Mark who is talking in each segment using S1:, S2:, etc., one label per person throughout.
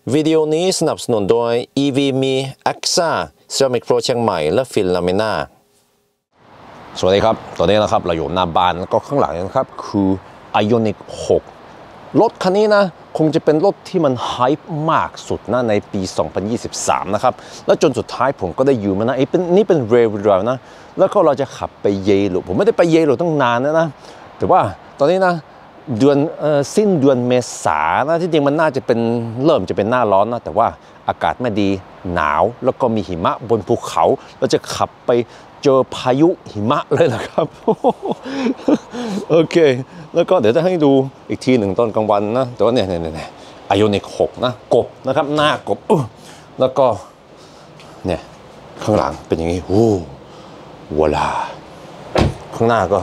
S1: วิดีโอนี้สนับสนุนโดย EV มี AXA Ceramic Pro เชียงใหม่และฟิลลามิน่าสวัสดีครับตอนนี้นะครับเราอยู่หน้าบ้านแล้วก็ข้างหลังนะครับคือ Ioniq 6 รถคันนี้นะคงจะเป็นรถที่มันไฮป์มากสุดนะในปี 2023 นะครับแล้วจนสุดท้ายผมก็ได้อยู่มานะนี่เป็น Rear Wheel Drive นะแล้วก็เราจะขับไปเยโรผมไม่ได้ไปเยโรตั้งนานนะแต่ว่าตอนนี้นะเดือนสิ้นเดือนเมษานะที่จริงมันน่าจะเป็นเริ่มจะเป็นหน้าร้อนนะแต่ว่าอากาศไม่ดีหนาวแล้วก็มีหิมะบนภูเขาเราจะขับไปเจอพายุหิมะเลยนะครับ โอเคแล้วก็เดี๋ยวจะให้ดูอีกทีหนึ่งตอนกลางวันนะแต่ว่าเนี่ยIoniq 6นะกบนะครับหน้ากบแล้วก็เนี่ยข้างหลังเป็นอย่างนี้วลาข้างหน้าก็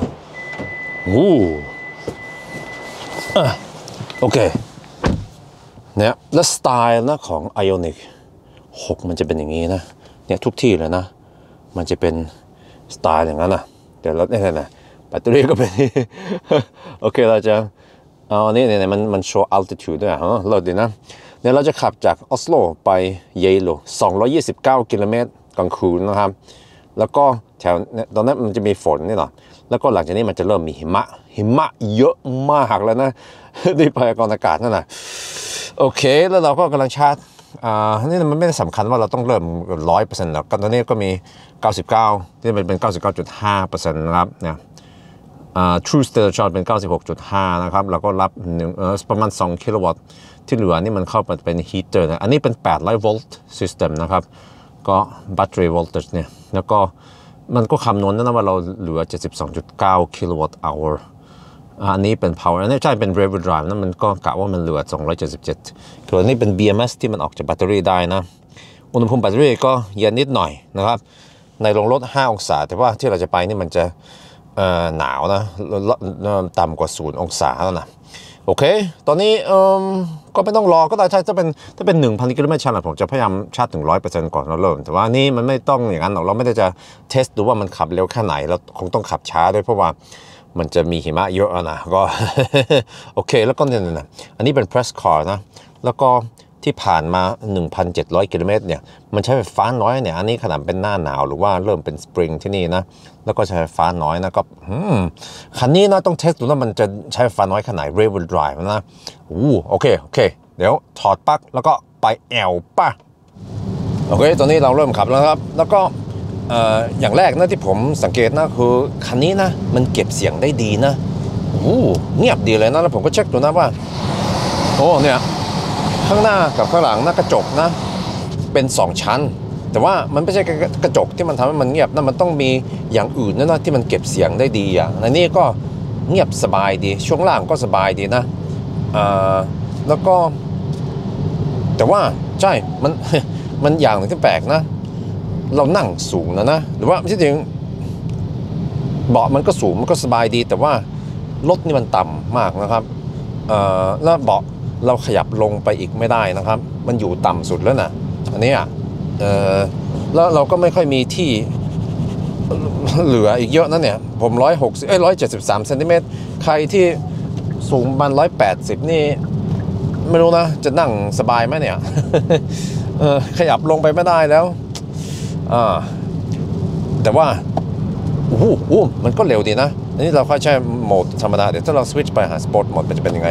S1: โอเคเนี่ยแล้วสไตล์นะของ Ioniq 6 มันจะเป็นอย่างนี้นะเนี่ยทุกที่เลยนะมันจะเป็นสไตล์อย่างนั้นนะเดี๋ยวเราเนี่ยแบตเตอรี่ก็เป็น โอเคเราจะเอาอันนี้เนี่ยมันโชว์ altitude ด้วยเราดีนะเดี๋ยวเราจะขับจากออสโลไปเยโร229 กิโลเมตรกลางคืนนะครับแล้วก็แถวตอนนั้นมันจะมีฝนนี่หรอแล้วก็หลังจากนี้มันจะเริ่มมีหิมะเยอะมากแล้วนะนี่พยากรณ์อากาศนั่นนะโอเคแล้วเราก็กำลังชาร์จนี่มันไม่ได้สำคัญว่าเราต้องเริ่ม 100% แล้วตอนนี้ก็มี99ที่เป็น 99.5% นะครับเนี่ยTrue State Charge เป็น 96.5 นะครับแล้วก็รับประมาณ2กิโลวัตต์ที่เหลือนี่มันเข้าไปเป็นฮีเตอร์นะอันนี้เป็น800 โวลต์ System นะครับก็แบตเตอรี่ voltage เนี่ยแล้วก็มันก็คำนวณนะว่าเราเหลือ 72.9 กิโลวัตต์อเวอร์อันนี้เป็น power อันนี้ใช่เป็น rear wheel drive นะมันก็กะว่ามันเหลือ 277ส่วนนี้เป็น BMS ที่มันออกจากแบตเตอรี่ได้นะอุณหภูมิแบตเตอรี่ก็เย็นนิดหน่อยนะครับในโรงรถ5 องศาแต่ว่าที่เราจะไปนี่มันจะหนาวนะต่ำกว่า0 องศาแล้วนะโอเคตอนนี้ก็ไม่ต้องรอก็ได้ถ้าเป็น 1,000 กิโลเมตรชันผมจะพยายามชาร์จถึง 100% ก่อนเราเริ่มแต่ว่านี่มันไม่ต้องอย่างนั้นหรอกเราไม่ได้จะเทสดูว่ามันขับเร็วแค่ไหนเราคงต้องขับช้าด้วยเพราะว่ามันจะมีหิมะเยอะนะก็ โอเคแล้วก็เนี่ยอันนี้เป็น press car นะแล้วก็ที่ผ่านมา 1,700 กิโลเมตรเนี่ยมันใช้ไฟฟ้าน้อยเนี่ยอันนี้ขนาดเป็นหน้าหนาวหรือว่าเริ่มเป็นสปริงที่นี่นะแล้วก็ใช้ไฟฟ้าน้อยนะก็คันนี้นะต้องเทสดูว่ามันจะใช้ไฟฟ้าน้อยขนาด rear wheel drive นะโอเคเดี๋ยวถอดปลั๊กแล้วก็ไปแอลป่ะโอเคตอนนี้เราเริ่มขับแล้วครับแล้วก็อย่างแรกนะที่ผมสังเกตนะคือคันนี้นะมันเก็บเสียงได้ดีนะเงียบดีเลยนะแล้วผมก็เช็คดูนะว่าเนี่ยข้างหน้ากับข้างหลังหน้ากระจกนะเป็น2 ชั้นแต่ว่ามันไม่ใช่กระจกที่มันทำให้มันเงียบนะมันต้องมีอย่างอื่นนะที่มันเก็บเสียงได้ดีอ่ะในนี้ก็เงียบสบายดีช่วงล่างก็สบายดีนะแล้วก็แต่ว่าใช่มันอย่างหนึ่งที่แปลกนะเรานั่งสูงนะหรือว่าไม่ใช่จริงเบาะมันก็สูงมันก็สบายดีแต่ว่ารถนี่มันต่ำมากนะครับแล้วเบาะเราขยับลงไปอีกไม่ได้นะครับมันอยู่ต่ำสุดแล้วนะอันนี้แล้วเราก็ไม่ค่อยมีที่เหลืออีกเยอะนะเนี่ยผม173 เซนติเมตรใครที่สูงประมาณ180นี่ไม่รู้นะจะนั่งสบายไหมเนี่ย ขยับลงไปไม่ได้แล้วแต่ว่ามันก็เร็วดีนะอันนี้เราค่อยใช้โหมดธรรมดาเดี๋ยวถ้าเราสวิตช์ไปหาสปอร์ตโหมดมันจะเป็นยังไง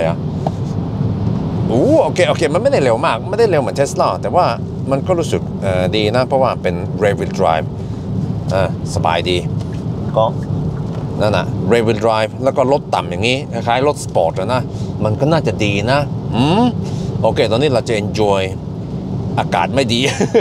S1: โอเคมันไม่ได้เร็วมากไม่ได้เร็วเหมือน Tesla แต่ว่ามันก็รู้สึกดีนะเพราะว่าเป็น rear wheel drive สบายดีก็นั่นน่ะ rear wheel drive แล้วก็รถต่ำอย่างนี้คล้ายๆรถสปอร์ตนะมันก็น่าจะดีนะโอเคตอนนี้เราจะ enjoy อากาศไม่ดี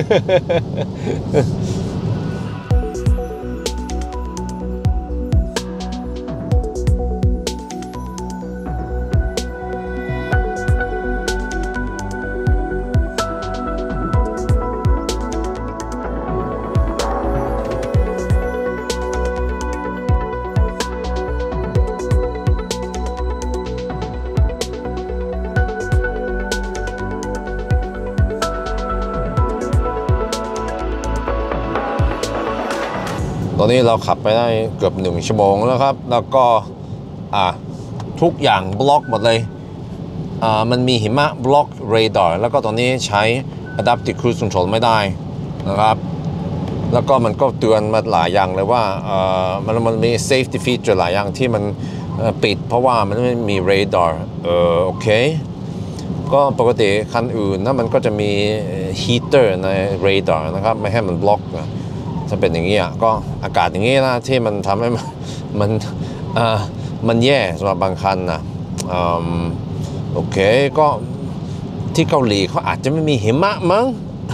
S1: ตอนนี้เราขับไปได้เกือบ1 ชั่วโมงแล้วครับแล้วก็ทุกอย่างบล็อกหมดเลยมันมีหิมะบล็อกเรดาร์แล้วก็ตอนนี้ใช้ Adaptive Cruise Control ไม่ได้นะครับแล้วก็มันก็เตือนมาหลายอย่างเลยว่ามันมี safety feature หลายอย่างที่มันปิดเพราะว่ามันไม่มีเรดาร์โอเคก็ปกติคันอื่นนะมันก็จะมีฮีเตอร์ในเรดาร์นะครับไม่ให้มันบล็อกนะถ้าเป็นอย่างนี้ก็อากาศอย่างนี้นะที่มันทำให้มันแย่สำหรับบางคันนะโอเคก็ที่เกาหลีเขาอาจจะไม่มีหิมะมั้ง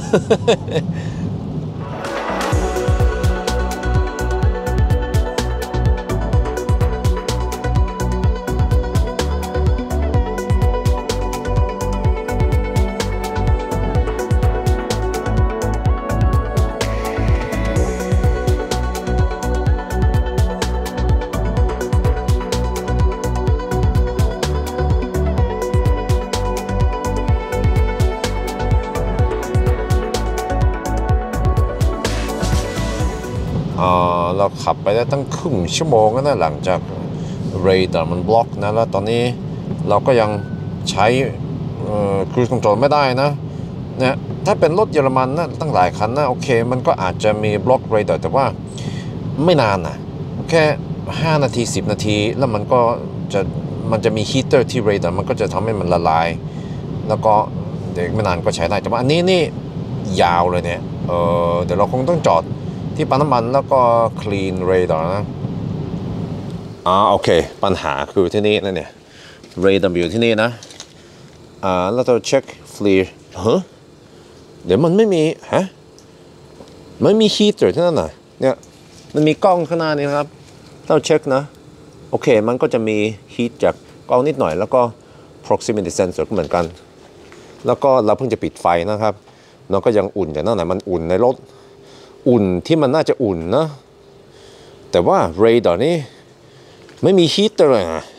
S1: เราขับไปได้ตั้งครึ่งชั่วโมงนะหลังจากเรดาร์มันบล็อกนะแล้วตอนนี้เราก็ยังใช้ครูซคอนโทรลไม่ได้นะเนี่ยถ้าเป็นรถเยอรมันนะตั้งหลายคันนะโอเคมันก็อาจจะมีบล็อกเรดาร์แต่ว่าไม่นานนะแค่5 นาที10 นาทีแล้วมันจะมีฮีเตอร์ที่เรดาร์มันก็จะทำให้มันละลายแล้วก็เดี๋ยวไม่นานก็ใช้ได้แต่ว่าอันนี้นี่ยาวเลยเนี่ยเดี๋ยวเราคงต้องจอดที่ปั๊มน้ำมันแล้วก็คลีนเรดาร์นะโอเคปัญหาคือที่นี่นั่นเนี่ยเรดาร์อยู่ที่นี่นะแล้วเราเช็คฟลีเดี๋ยวมันไม่มีไม่มีฮีเตอร์ที่นั่นน่ะเนี่ยมันมีกล้องข้างหน้านี่นะครับเราเช็คนะโอเคมันก็จะมีฮีทจากกล้องนิดหน่อยแล้วก็ proximity sensor ก็เหมือนกันแล้วก็เราเพิ่งจะปิดไฟนะครับเราก็ยังอุ่นแต่นั่นน่ะมันอุ่นในรถอุ่นที่มันน่าจะอุ่นนะแต่ว่าเรดาร์นี่ไม่มีฮีตเตอร์เลยนะ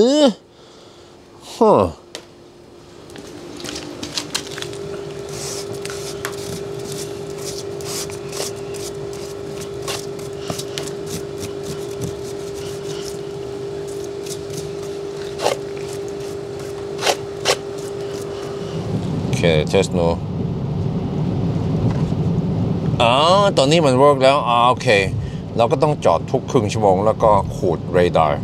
S1: โอเคเทสโนตอนนี้มันเวิร์กแล้วโอเคเราก็ต้องจอดทุกครึ่งชั่วโมงแล้วก็ขูดเรดาร์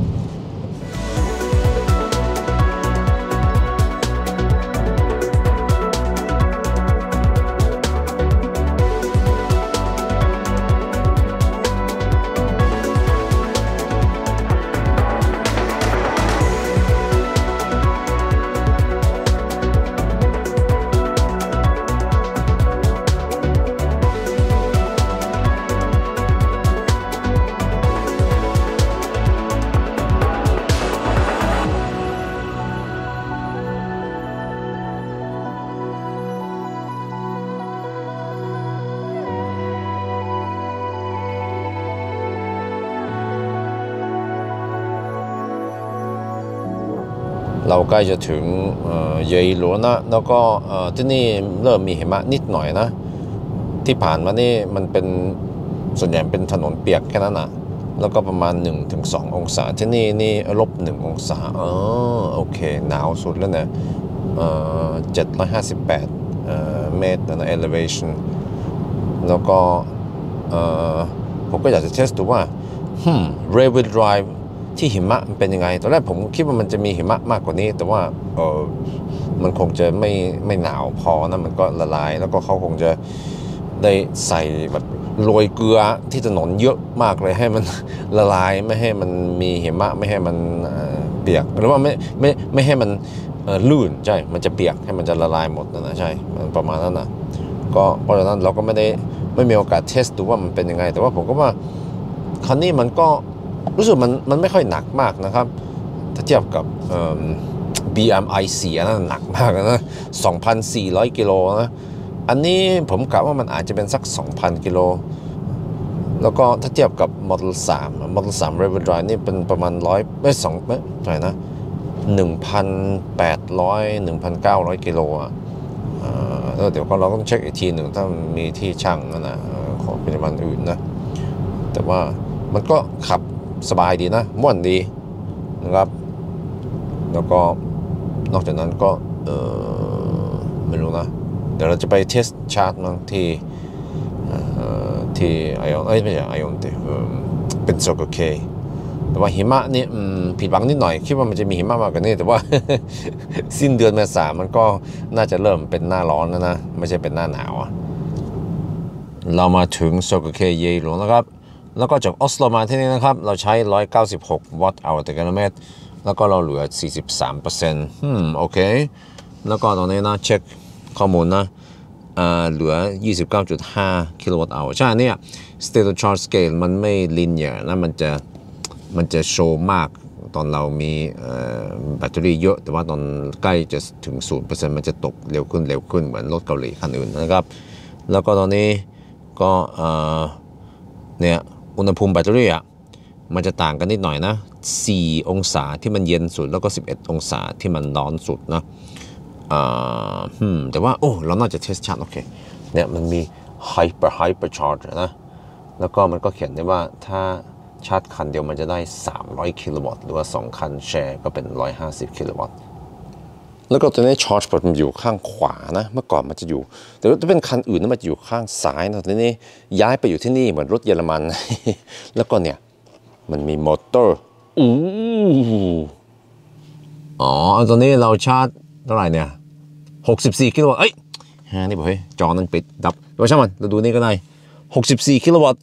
S1: เราใกล้จะถึงเยหลวนะแล้วก็ที่นี่เริ่มมีหิมะนิดหน่อยนะที่ผ่านมานี่มันเป็นส่วนใหญ่เป็นถนนเปียกแค่นั้นนะแล้วก็ประมาณ 1-2 องศาที่นี่นี่-1 องศาโอเคหนาวสุดแล้วเนี่ย758เมตรนะ elevation แล้วก็ผมก็อยากจะเทสดูว่าrear wheel drive ที่หิมะมันเป็นยังไงตอนแรกผมคิดว่ามันจะมีหิมะมากกว่านี้แต่ว่ามันคงจะไม่หนาวพอนะมันก็ละลายแล้วก็เขาคงจะได้ใส่แบบโรยเกลือที่ถนนเยอะมากเลยให้มันละลายไม่ให้มันมีหิมะไม่ให้มันเปียกหรือว่าไม่ให้มันลื่นใช่มันจะเปียกให้มันจะละลายหมดนะใช่ประมาณนั้นนะก็เพราะฉะนั้นเราก็ไม่มีโอกาสเทสดูว่ามันเป็นยังไงแต่ว่าผมก็ว่าคันนี้มันก็รู้สึกมันไม่ค่อยหนักมากนะครับถ้าเทียบกับBMI4 นั้นหนักมากนะ 2,400 กิโลนะอันนี้ผมกะว่ามันอาจจะเป็นสัก 2,000 กิโลแล้วก็ถ้าเทียบกับ Model 3 Rear Wheel Drive นี่เป็นประมาณ100ไม่เท่าไหร่นะ 1,800 1,900 กิโลแล้วเดี๋ยวเราต้องเช็คอีกทีหนึ่งถ้ามันมีที่ชั่งนะของปริมาณอื่นนะแต่ว่ามันก็ขับสบายดีนะม่วนดีนะครับแล้วก็นอกจากนั้นก็ไม่รู้นะเดี๋ยวเราจะไปเทสชาร์จมั้งที่ไอออนไม่ใช่ไอออนเป็นโซโกเคแต่ว่าหิมะนี่ผิดหวังนิดหน่อยคิดว่ามันจะมีหิมะมากกว่านี้แต่ว่า สิ้นเดือนเมษามันก็น่าจะเริ่มเป็นหน้าร้อนแล้วนะไม่ใช่เป็นหน้าหนาวเรามาถึงโซโกเคเยโรนะครับแล้วก็จากออสโลมาที่นี่นะครับเราใช้196วัตต์ต่อกิโลเมตรแล้วก็เราเหลือ 43%โอเคแล้วก็ตรงนี้นะเช็คข้อมูลนะเหลือ 29.5 กิโลวัตต์ใช่เนี่ย state of charge scale มันไม่ linear นะมันจะโชว์มากตอนเรามีแบตเตอรี่เยอะแต่ว่าตอนใกล้จะถึง 0% มันจะตกเร็วขึ้นเหมือนรถเกาหลีคันอื่นนะครับแล้วก็ตอนนี้ก็เนี่ยอุณหภูมิแบตเตอรี่มันจะต่างกันนิดหน่อยนะ4องศาที่มันเย็นสุดแล้วก็11องศาที่มันร้อนสุดนะแต่ว่าเราน่าจะเทสชาร์จโอเคเนี่ยมันมี hyper charge นะแล้วก็มันก็เขียนได้ว่าถ้าชาร์จคันเดียวมันจะได้300กิโลวัตต์หรือว่า2คันแชร์ก็เป็น150กิโลวัตต์แล้วก็ตัวนี้ชาร์จพอร์ตมันอยู่ข้างขวานะเมื่อก่อนมันจะอยู่แต่ถ้าเป็นคันอื่นมันจะอยู่ข้างซ้ายนะตอนนี้ย้ายไปอยู่ที่นี่เหมือนรถเยอรมัน แล้วก็เนี่ยมันมีมอเตอร์ตอนนี้เราชาร์จเท่าไหร่เนี่ย64กิโลวัตต์นี่บอกเฮ้ยจอนั้นปิดดับแต่ว่าช่างมันเราดูนี่ก็ได้64กิโลวัตต์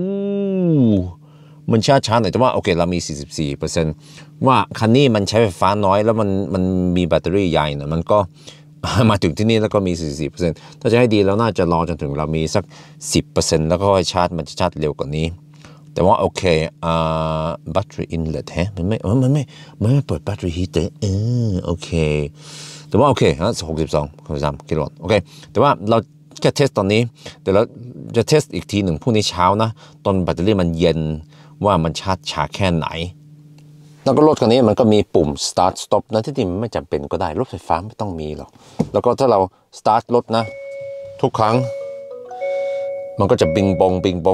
S1: มันช้าหน่อยแต่ว่าโอเคเรามี 44% ว่าคันนี้มันใช้ไฟฟ้าน้อยแล้วมันมีแบตเตอรี่ใหญ่นะมันก็ มาถึงที่นี่แล้วก็มี 44% ถ้าจะให้ดีเราน่าจะรอจนถึงเรามีสัก 10% แล้วก็ค่อยชาร์จมันจะชาร์จเร็วกว่านี้แต่ว่าโอเคbattery inlet มันไม่เปิด battery heater โอเคแต่ว่าโอเค63กิโลวัตต์โอเคแต่ว่าเราแค่เทสตอนนี้เดี๋ยวเราจะเทสอีกทีหนึ่งพรุ่งนี้เช้านะตอนแบตเตอรี่มันเย็นว่ามันชาร์จช้าแค่ไหนแล้วก็รถคันนี้มันก็มีปุ่ม start stop นะที่จริงไม่จำเป็นก็ได้รถไฟฟ้าไม่ต้องมีหรอกแล้วก็ถ้าเรา start รถนะทุกครั้งมันก็จะบิงบง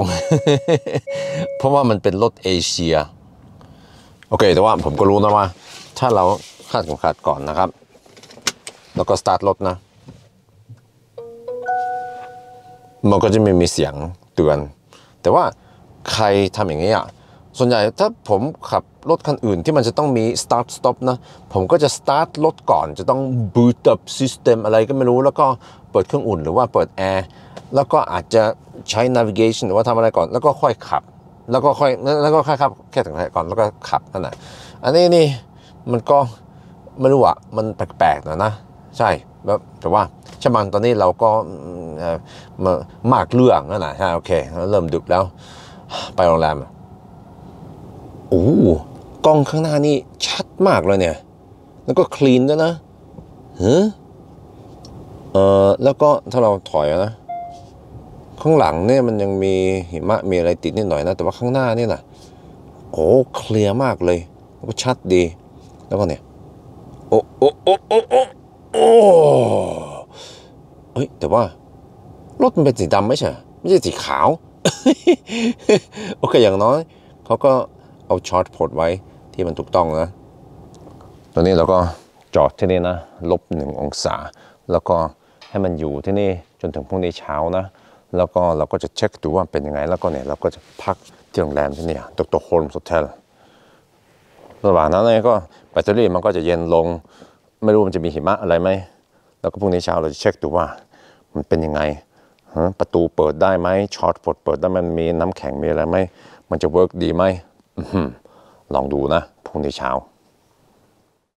S1: เพราะว่ามันเป็นรถเอเชียโอเคแต่ว่าผมก็รู้นะว่าถ้าเราคาดเข็มขัดก่อนนะครับแล้วก็สตาร์ทรถนะมันก็จะไม่มีเสียงเตือนแต่ว่าใครทำอย่างนี้ส่วนใหญ่ถ้าผมขับรถคันอื่นที่มันจะต้องมี start stop นะผมก็จะ start รถก่อนจะต้อง boot up system อะไรก็ไม่รู้แล้วก็เปิดเครื่องอุ่นหรือว่าเปิดแอร์แล้วก็อาจจะใช้ navigation หรือว่าทำอะไรก่อนแล้วก็ค่อยขับแล้วก็ค่อยขับแค่ถึงไหนก่อนแล้วก็ขับนั่นแหละอันนี้นี่มันก็ไม่รู้มันแปลกๆนะใช่แล้วแต่ว่าช่างมันตอนนี้เราก็มากเรื่องนั่นแหละโอเคเริ่มดึกแล้วไปโรงแรมกล้องข้างหน้านี่ชัดมากเลยเนี่ยแล้วก็คลีนด้วยนะแล้วก็ถ้าเราถอยนะข้างหลังเนี่ยมันยังมีหิมะมีอะไรติดนิดหน่อยนะแต่ว่าข้างหน้านี่นะเคลียร์มากเลยแล้วก็ชัดดีแล้วก็เนี่ยแต่ว่ารถมันเป็นสีดำไม่ใช่สีขาว โอเคอย่างน้อยเขาก็เอาชาร์จพอร์ตไว้ที่มันถูกต้องนะตอนนี้เราก็จอดที่นี่นะ-1 องศาแล้วก็ให้มันอยู่ที่นี่จนถึงพรุ่งนี้เช้านะแล้วก็เราก็จะเช็คดูว่าเป็นยังไงแล้วก็เนี่ยเราก็จะพักที่โรงแรมที่นี่ดร.โฮมส์โฮเทลระหว่างนั้นก็แบตเตอรี่มันก็จะเย็นลงไม่รู้มันจะมีหิมะอะไรไหมแล้วก็พรุ่งนี้เช้าเราจะเช็คดูว่ามันเป็นยังไงประตูเปิดได้ไหมชาร์จพอร์ตเปิดได้มันมีน้ำแข็งมีอะไรไหมมันจะเวิร์กดีไหมลองดูนะพรุ่งนี้เช้า